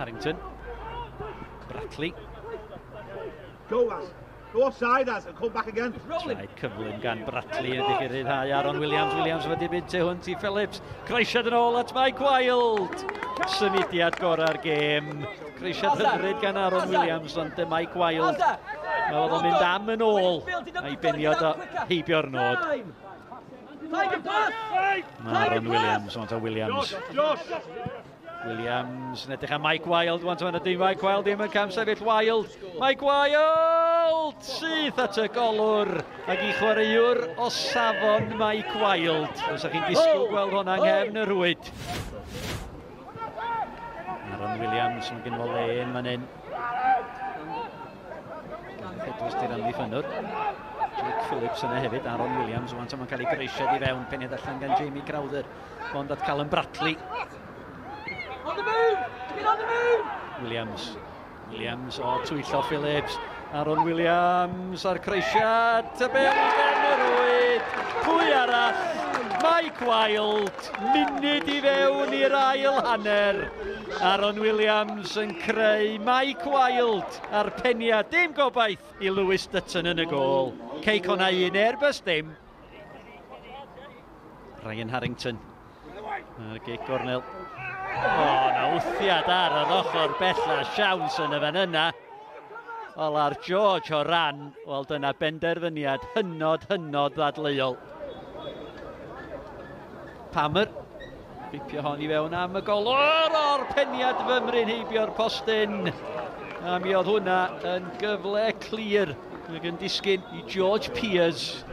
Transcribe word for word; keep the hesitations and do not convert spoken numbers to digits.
Harrington. Brackley. Go, As. Go offside, As, and come back again. Traed cyflym gan Brackley yn digirhau Aaron Williams. Williams wedi mynd i hwnt i Phillips. Creisiad yn ôl at Mike Wilde. Symudiad gorau'r gêm. Creisiad hyfryd gan Aaron Williams, ond y Mike Wilde. Mae oedd o'n mynd am yn ôl. A'i beniod o heibio'r nod. Mae Aaron Williams, ond o Williams. Williams yn edrych am Mike Wilde, want o'n ydyn Mike Wilde ddim yn cam sefyll Wilde. Mike Wilde sydd at y golwr ac i chwaraewr o safon Mike Wilde. Os ydych chi'n disgwyl gweld hwnna nghefn y rhwyd. Aaron Williams yn gynfol le yn man hyn. Edwys di'r amddiffynwr. Jake Phillips yna hefyd, Aaron Williams, want o'n cael ei greisiad i fewn pennydd allan gan Jamie Crowther. Ond at Callum Brackley. On the move! Get on the move! Williams. Williams o twyllo Phillips. Aaron Williams ar creisiad. Y belgen y rwyd. Pwy arall? Mike Wilde. Munud i fewn i'r ail hanner. Aaron Williams yn creu Mike Wilde ar peniad. Dim gobaith i Lewis Dutton yn y gôl. Cei Connah un, Airbus dim. Ryan Harrington. Ar gig gornel. O, na wthiad ar yr ochr bella siawns yn y fan yna. Ol ar George o ran, wel dyna benderfyniad hynod, hynod ddadleuol. Palmer, bipio hon i fewn am y golwr o'r peniad fymryn heibio'r postyn. A mi oedd hwnna yn gyfle clir ac yn disgyn i George Piers.